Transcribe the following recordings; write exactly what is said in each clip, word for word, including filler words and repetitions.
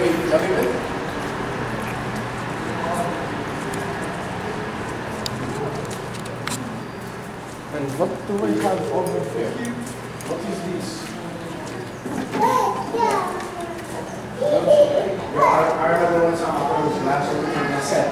And what do we have over here? What is this? Yeah, I, I remember when someone was last week and I said,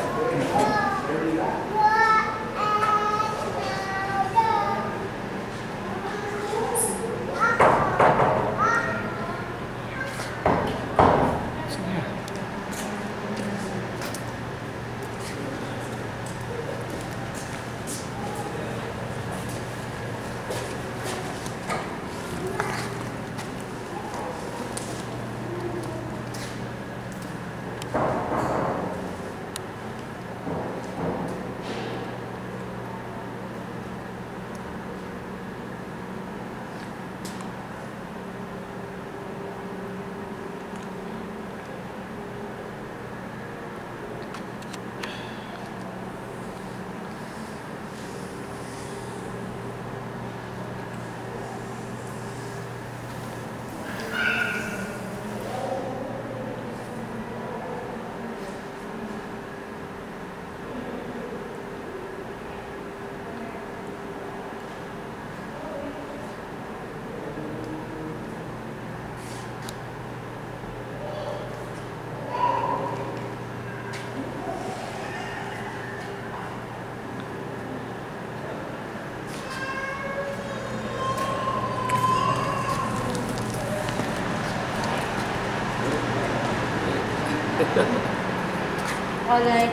Or like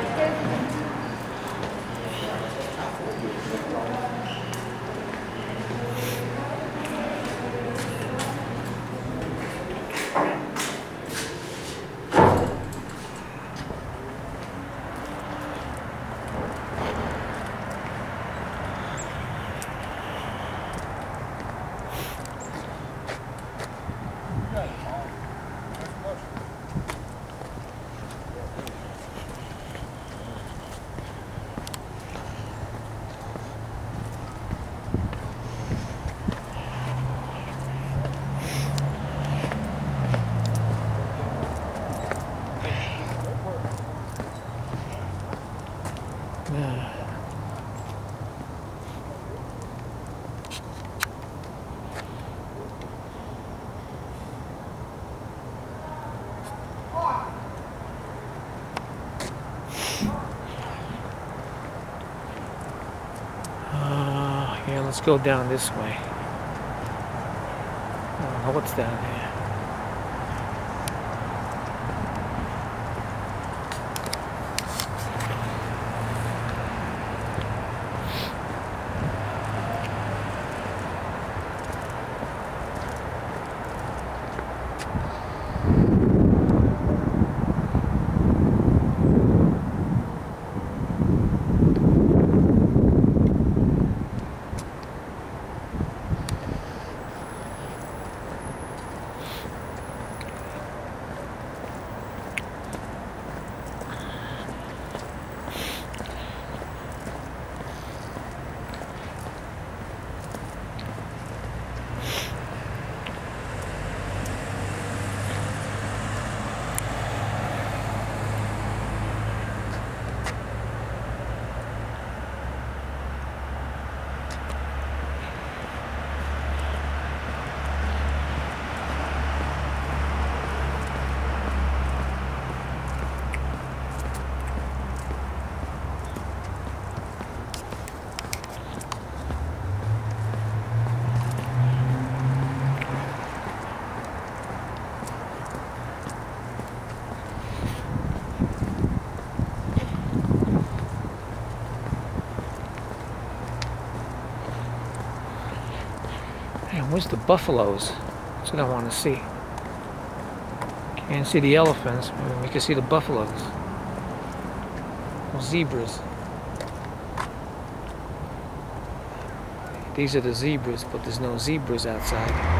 let's go down this way. Oh, what's down here? Where's the buffaloes? That's what I want to see. Can't see the elephants, but we can see the buffaloes. Or zebras. These are the zebras, but there's no zebras outside.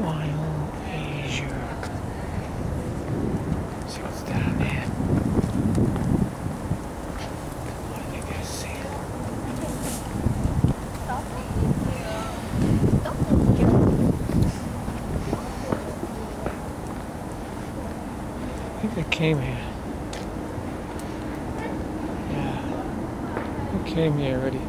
Wild Asia. Let's see what's down there. I think I see it. I think they came here. Yeah. They came here already.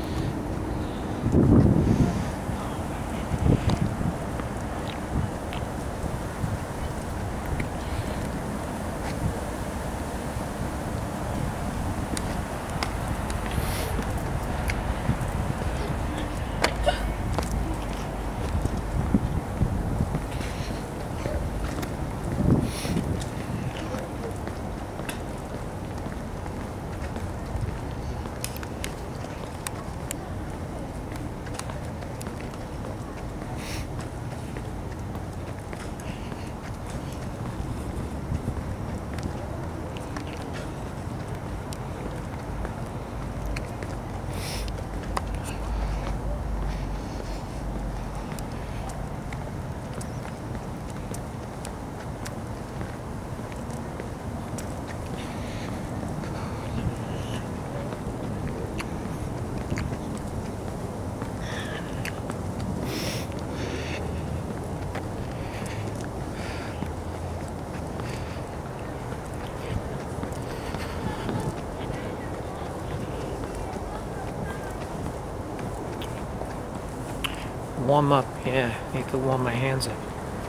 Warm up, yeah. Need to warm my hands up.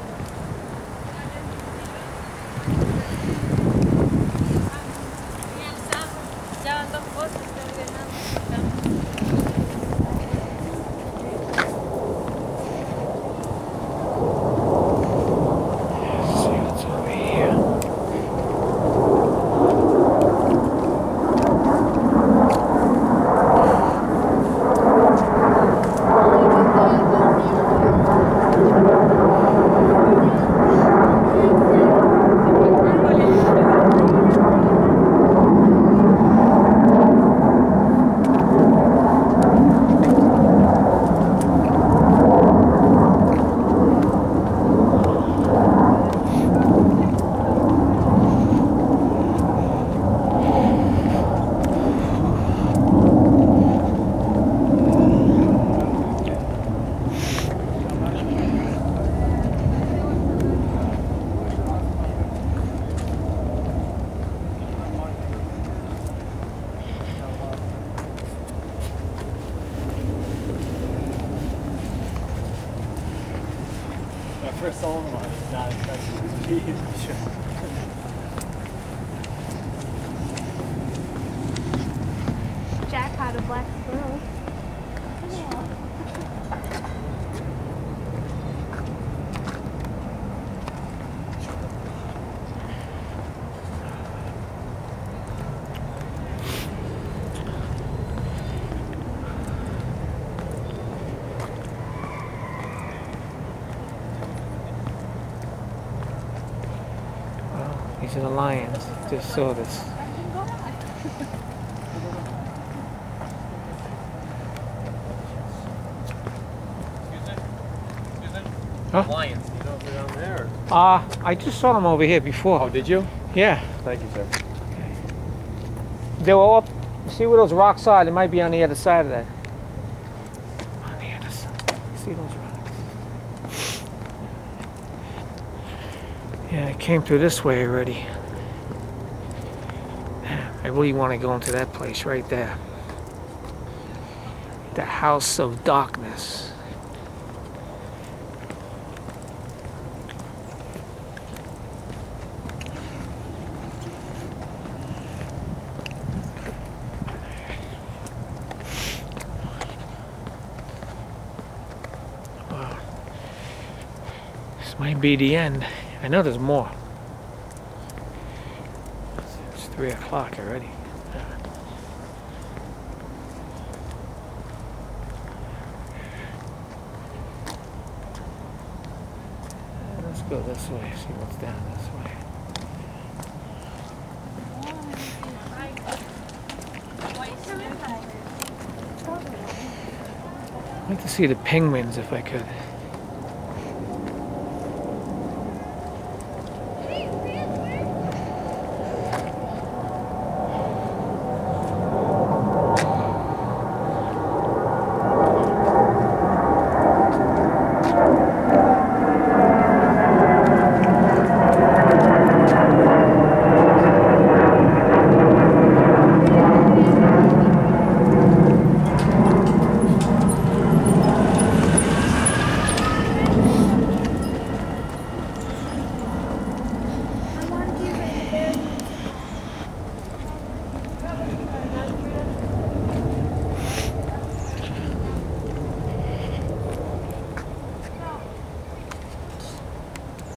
Let's see what's over here. First song was not expecting to be. Jack had a black squirrel. These are the lions. Just saw this. Huh? Lions, you know if they're down there? Uh, I just saw them over here before. Oh, did you? Yeah. Thank you, sir. They were up. See where those rocks are? They might be on the other side of that. On the other side. See those rocks? Yeah, I came through this way already. I really want to go into that place right there. The House of Darkness. Wow. This might be the end. I know there's more. It's three o'clock already. Let's go this way, see what's down this way. I'd like to see the penguins if I could.